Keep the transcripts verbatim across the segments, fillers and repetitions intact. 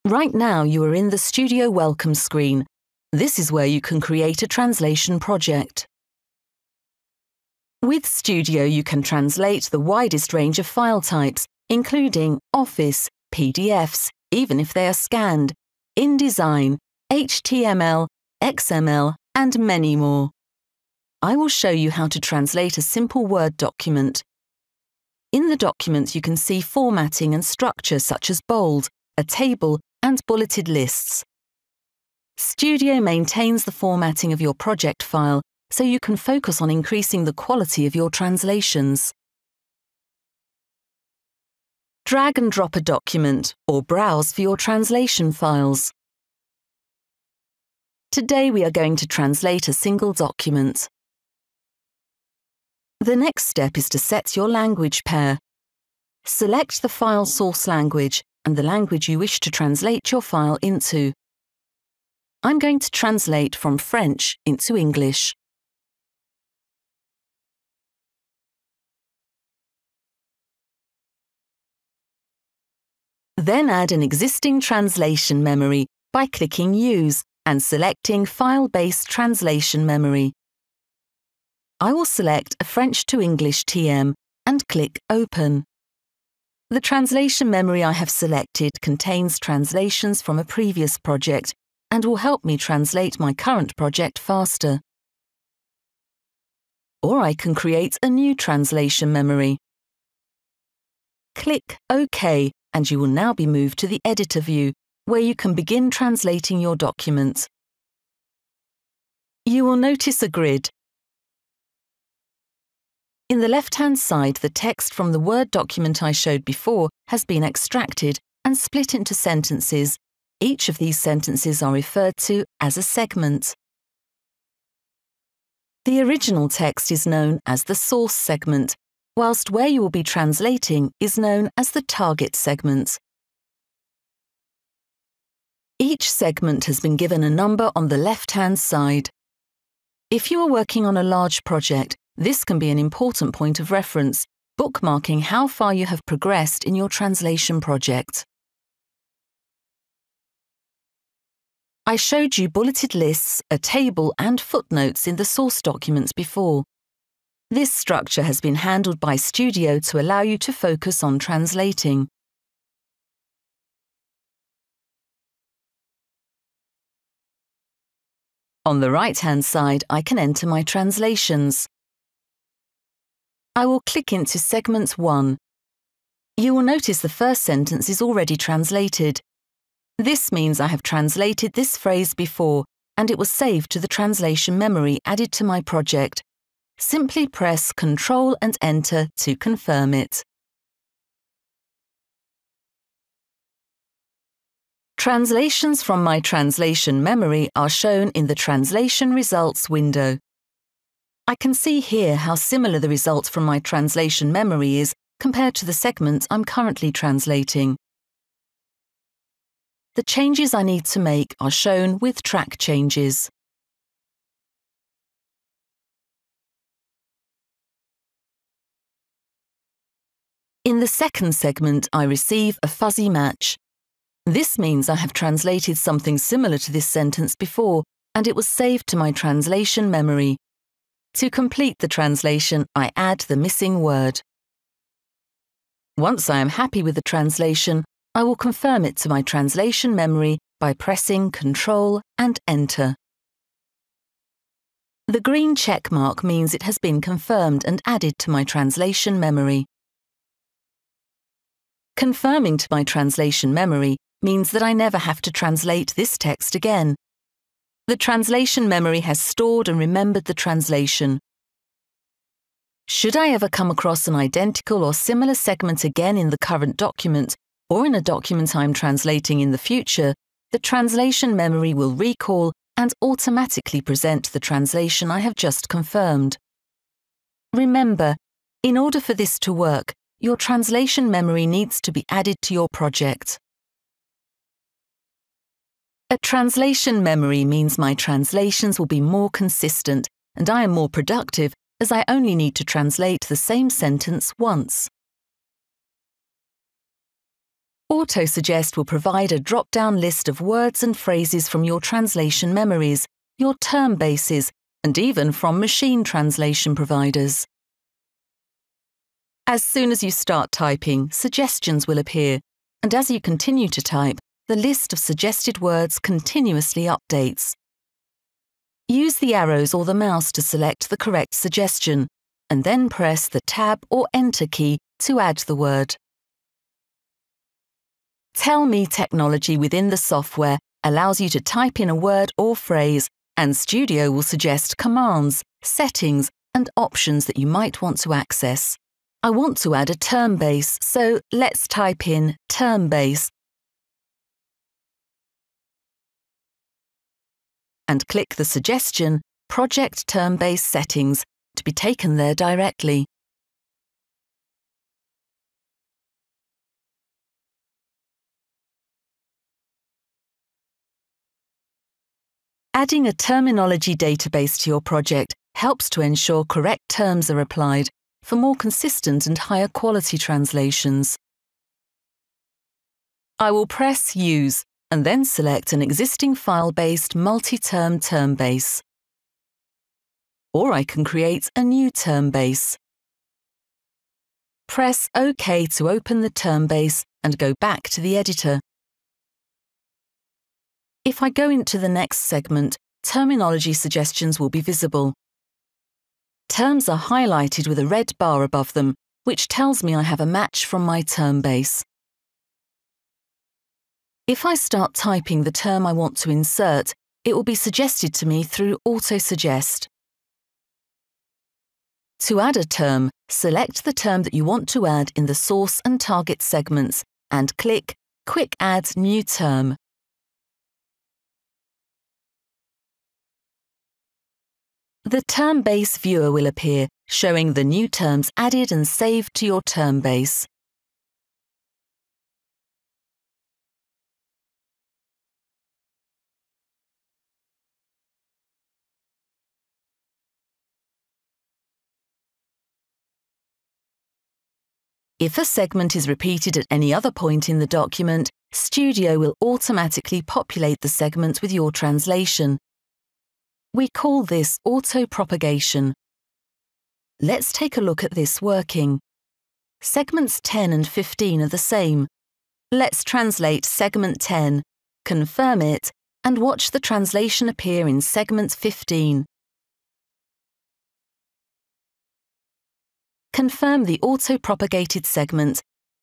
Right now you are in the Studio Welcome screen. This is where you can create a translation project. With Studio you can translate the widest range of file types, including Office, P D Fs, even if they are scanned, InDesign, H T M L, X M L, and many more. I will show you how to translate a simple Word document. In the document you can see formatting and structure such as bold, a table, and bulleted lists. Studio maintains the formatting of your project file so you can focus on increasing the quality of your translations. Drag and drop a document or browse for your translation files. Today we are going to translate a single document. The next step is to set your language pair. Select the file source language and the language you wish to translate your file into. I'm going to translate from French into English. Then add an existing translation memory by clicking Use and selecting File-Based Translation Memory. I will select a French to English T M and click Open. The translation memory I have selected contains translations from a previous project and will help me translate my current project faster. Or I can create a new translation memory. Click OK and you will now be moved to the editor view, where you can begin translating your document. You will notice a grid. In the left-hand side, the text from the Word document I showed before has been extracted and split into sentences. Each of these sentences are referred to as a segment. The original text is known as the source segment, whilst where you will be translating is known as the target segment. Each segment has been given a number on the left-hand side. If you are working on a large project, this can be an important point of reference, bookmarking how far you have progressed in your translation project. I showed you bulleted lists, a table, and footnotes in the source documents before. This structure has been handled by Studio to allow you to focus on translating. On the right-hand side, I can enter my translations. I will click into Segment one. You will notice the first sentence is already translated. This means I have translated this phrase before, and it was saved to the translation memory added to my project. Simply press Control and Enter to confirm it. Translations from my translation memory are shown in the Translation Results window. I can see here how similar the result from my translation memory is compared to the segment I'm currently translating. The changes I need to make are shown with track changes. In the second segment, I receive a fuzzy match. This means I have translated something similar to this sentence before, and it was saved to my translation memory. To complete the translation, I add the missing word. Once I am happy with the translation, I will confirm it to my translation memory by pressing Control and Enter. The green check mark means it has been confirmed and added to my translation memory. Confirming to my translation memory means that I never have to translate this text again. The translation memory has stored and remembered the translation. Should I ever come across an identical or similar segment again in the current document, or in a document I'm translating in the future, the translation memory will recall and automatically present the translation I have just confirmed. Remember, in order for this to work, your translation memory needs to be added to your project. A translation memory means my translations will be more consistent and I am more productive as I only need to translate the same sentence once. Autosuggest will provide a drop-down list of words and phrases from your translation memories, your term bases, and even from machine translation providers. As soon as you start typing, suggestions will appear, and as you continue to type, the list of suggested words continuously updates. Use the arrows or the mouse to select the correct suggestion, and then press the Tab or Enter key to add the word. Tell Me technology within the software allows you to type in a word or phrase, and Studio will suggest commands, settings, and options that you might want to access. I want to add a term base, so let's type in term base and click the suggestion Project Term Base Settings to be taken there directly. Adding a terminology database to your project helps to ensure correct terms are applied for more consistent and higher quality translations. I will press Use and then select an existing file-based multi-term term base. Or I can create a new term base. Press OK to open the term base and go back to the editor. If I go into the next segment, terminology suggestions will be visible. Terms are highlighted with a red bar above them, which tells me I have a match from my term base. If I start typing the term I want to insert, it will be suggested to me through Autosuggest. To add a term, select the term that you want to add in the source and target segments and click Quick Add New Term. The Term Base viewer will appear, showing the new terms added and saved to your term base. If a segment is repeated at any other point in the document, Studio will automatically populate the segment with your translation. We call this auto-propagation. Let's take a look at this working. Segments ten and fifteen are the same. Let's translate segment ten, confirm it, and watch the translation appear in segment fifteen. Confirm the auto-propagated segment.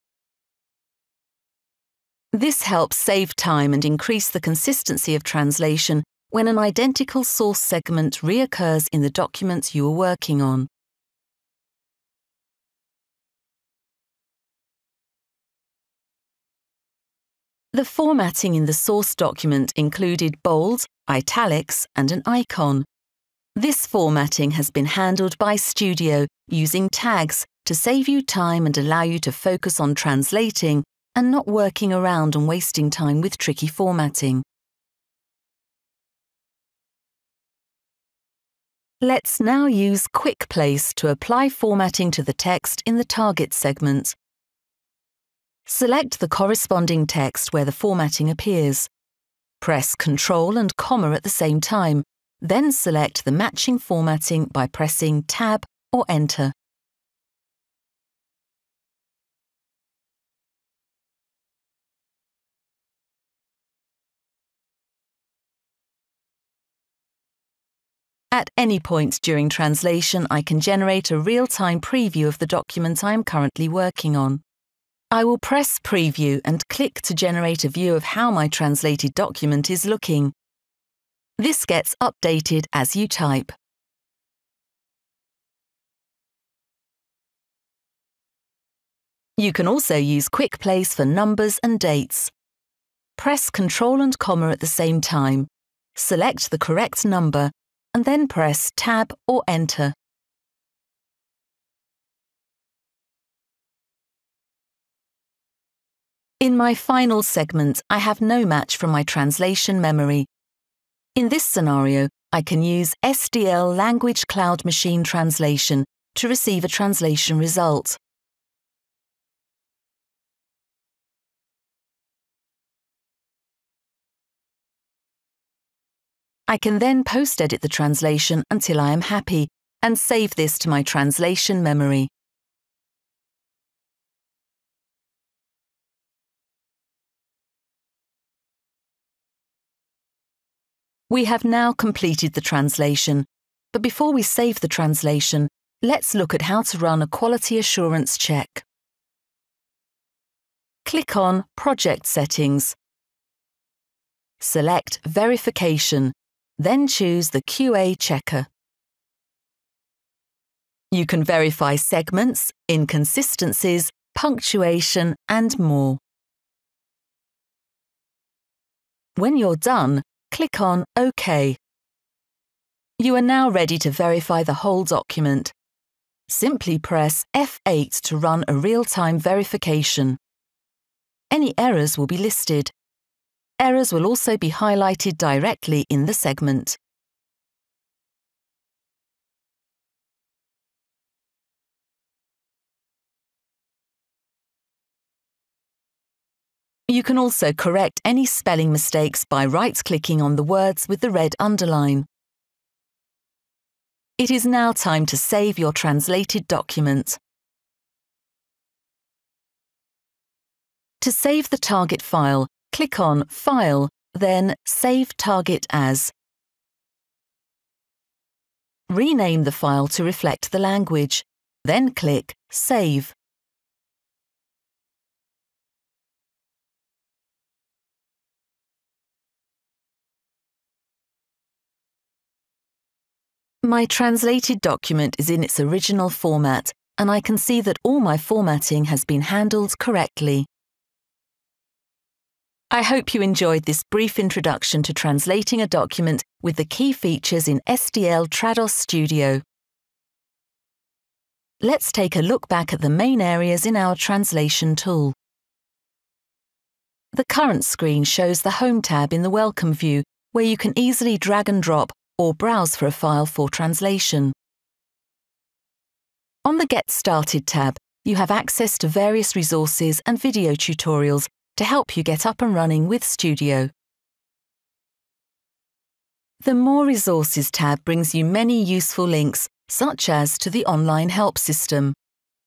This helps save time and increase the consistency of translation when an identical source segment reoccurs in the document you are working on. The formatting in the source document included bold, italics, and an icon. This formatting has been handled by Studio using tags to save you time and allow you to focus on translating and not working around and wasting time with tricky formatting. Let's now use Quick Place to apply formatting to the text in the target segment. Select the corresponding text where the formatting appears. Press Control and comma at the same time, then select the matching formatting by pressing Tab or Enter. At any point during translation, I can generate a real-time preview of the document I am currently working on. I will press Preview and click to generate a view of how my translated document is looking. This gets updated as you type. You can also use Quick Place for numbers and dates. Press Control and comma at the same time. Select the correct number and then press Tab or Enter. In my final segment, I have no match from my translation memory. In this scenario, I can use S D L Language Cloud Machine Translation to receive a translation result. I can then post-edit the translation until I am happy and save this to my translation memory. We have now completed the translation, but before we save the translation, let's look at how to run a quality assurance check. Click on Project Settings. Select Verification, then choose the Q A checker. You can verify segments, inconsistencies, punctuation, and more. When you're done, click on OK. You are now ready to verify the whole document. Simply press F eight to run a real-time verification. Any errors will be listed. Errors will also be highlighted directly in the segment. You can also correct any spelling mistakes by right-clicking on the words with the red underline. It is now time to save your translated document. To save the target file, click on File, then Save Target As. Rename the file to reflect the language, then click Save. My translated document is in its original format, and I can see that all my formatting has been handled correctly. I hope you enjoyed this brief introduction to translating a document with the key features in S D L Trados Studio. Let's take a look back at the main areas in our translation tool. The current screen shows the Home tab in the Welcome view, where you can easily drag and drop or browse for a file for translation. On the Get Started tab, you have access to various resources and video tutorials to help you get up and running with Studio. The More Resources tab brings you many useful links, such as to the online help system.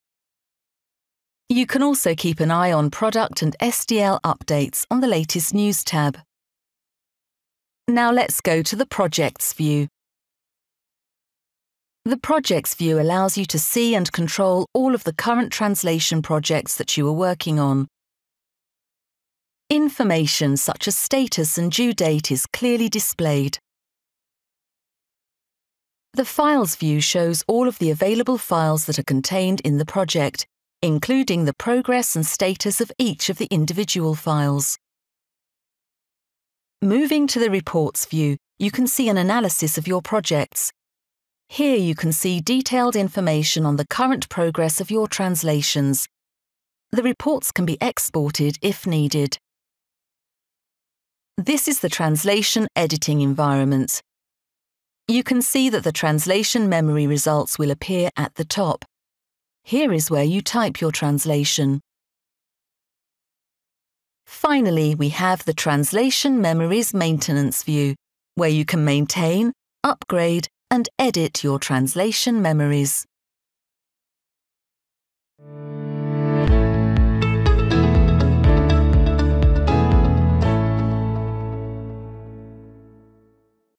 You can also keep an eye on product and S D L updates on the latest news tab. Now let's go to the Projects view. The Projects view allows you to see and control all of the current translation projects that you are working on. Information such as status and due date is clearly displayed. The Files view shows all of the available files that are contained in the project, including the progress and status of each of the individual files. Moving to the Reports view, you can see an analysis of your projects. Here you can see detailed information on the current progress of your translations. The reports can be exported if needed. This is the translation editing environment. You can see that the translation memory results will appear at the top. Here is where you type your translation. Finally, we have the Translation Memories Maintenance view, where you can maintain, upgrade, and edit your translation memories.